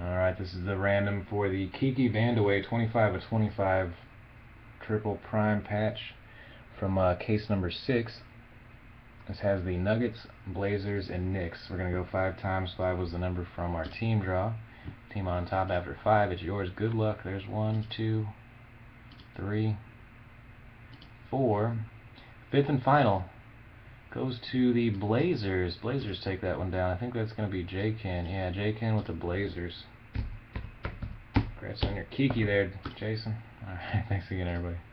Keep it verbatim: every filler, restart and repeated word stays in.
Alright, this is the random for the Kiki Vandaway twenty-five of twenty-five triple prime patch from uh, case number six. This has the Nuggets, Blazers, and Knicks. We're going to go five times. Five was the number from our team draw. Team on top after five. It's yours. Good luck. There's one, two, three, four. Fifth and final goes to the Blazers. Blazers take that one down. I think that's going to be J-Ken. Yeah, J-Ken with the Blazers. Congrats on your Kiki there, Jason. Alright, thanks again, everybody.